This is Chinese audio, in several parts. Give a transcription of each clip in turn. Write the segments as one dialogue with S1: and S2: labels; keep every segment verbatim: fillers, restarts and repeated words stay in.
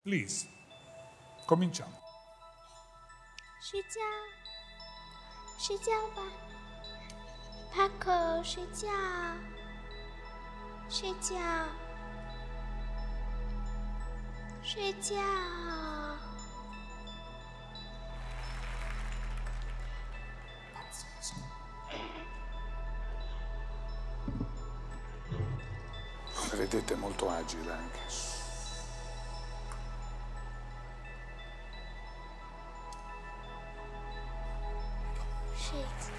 S1: Please, cominciamo.
S2: 睡觉，睡觉吧，趴口睡觉，睡觉，睡觉。
S1: Vedete, molto agile anche.
S2: Shit.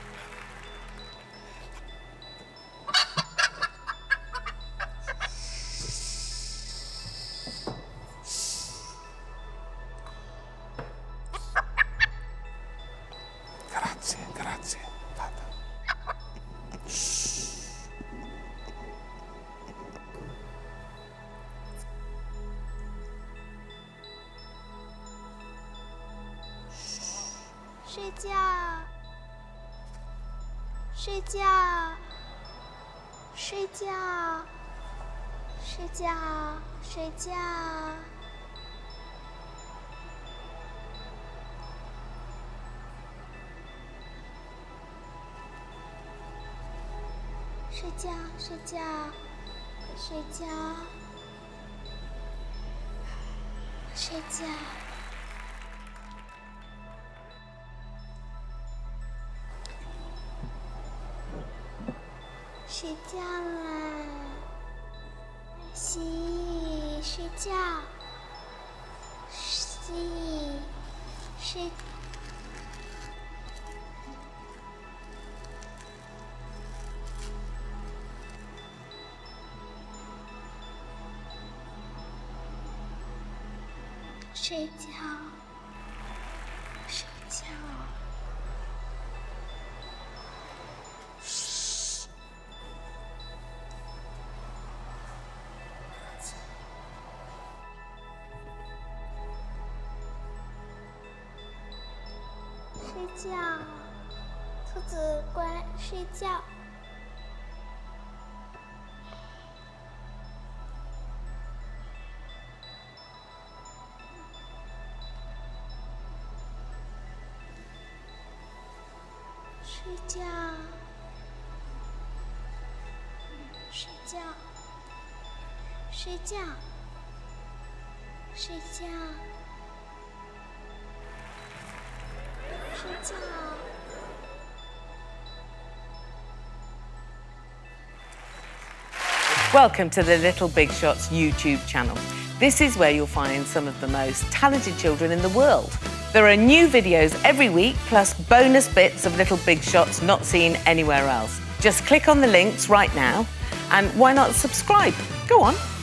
S1: Grazie, grazie. Vada.
S2: 睡觉，睡觉，睡觉，睡觉，睡觉。睡觉，睡觉，睡觉，睡觉。睡觉啦，洗，睡觉，洗，睡。睡觉，睡觉。睡觉，兔子乖，睡觉。睡觉，睡觉，睡觉，睡觉，睡觉。
S3: Welcome to the Little Big Shots YouTube channel. This is where you'll find some of the most talented children in the world. There are new videos every week, plus bonus bits of Little Big Shots not seen anywhere else. Just click on the links right now, and why not subscribe? Go on.